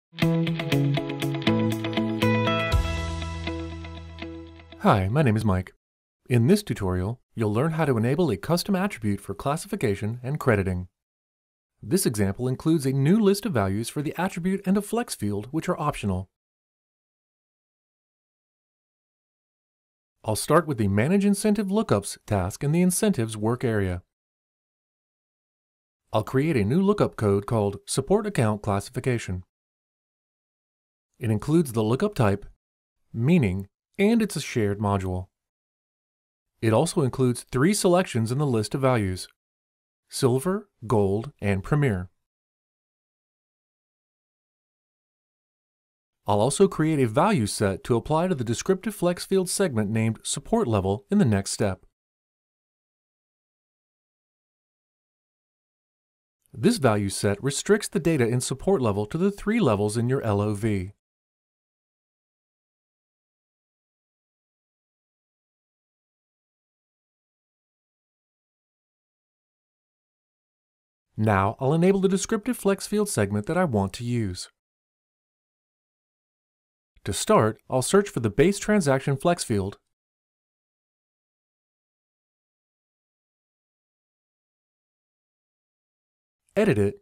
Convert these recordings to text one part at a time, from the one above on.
Hi, my name is Mike. In this tutorial, you'll learn how to enable a custom attribute for classification and crediting. This example includes a new list of values for the attribute and a flex field, which are optional. I'll start with the Manage Incentive Lookups task in the Incentives work area. I'll create a new lookup code called Support Account Classification. It includes the lookup type, meaning, and it's a shared module. It also includes 3 selections in the list of values: Silver, Gold, and Premier. I'll also create a value set to apply to the descriptive flex field segment named Support Level in the next step. This value set restricts the data in Support Level to the 3 levels in your LOV. Now I'll enable the descriptive flex field segment that I want to use. To start, I'll search for the base transaction flex field, edit it,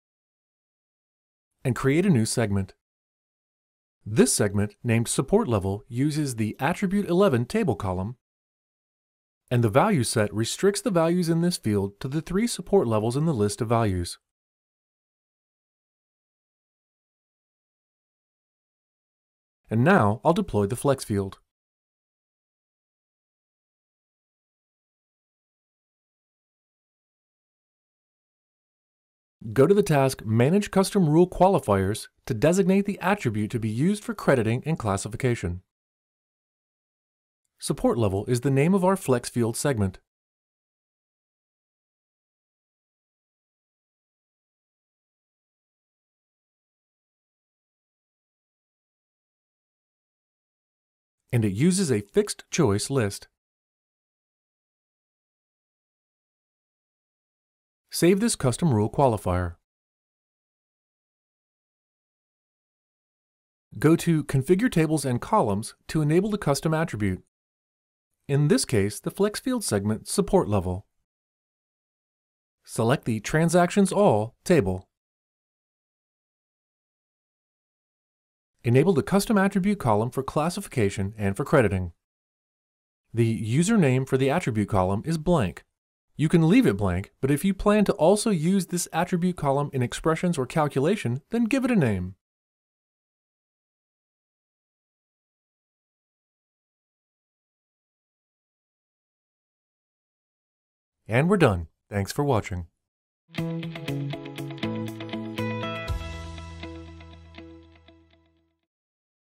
and create a new segment. This segment, named Support Level, uses the Attribute 11 table column, and the value set restricts the values in this field to the 3 support levels in the list of values. And now I'll deploy the flex field. Go to the task Manage Custom Rule Qualifiers to designate the attribute to be used for crediting and classification. Support Level is the name of our flex field segment. And it uses a fixed choice list. Save this custom rule qualifier. Go to Configure Tables and Columns to enable the custom attribute. In this case, the flex field segment Support Level. Select the Transactions All table. Enable the custom attribute column for classification and for crediting. The username for the attribute column is blank. You can leave it blank, but if you plan to also use this attribute column in expressions or calculation, then give it a name. And we're done. Thanks for watching.